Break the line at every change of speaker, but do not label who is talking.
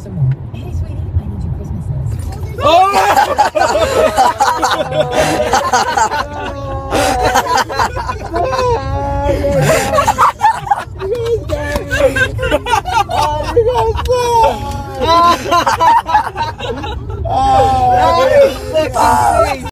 some more. Hey, sweetie, I need your Christmas list.
Oh,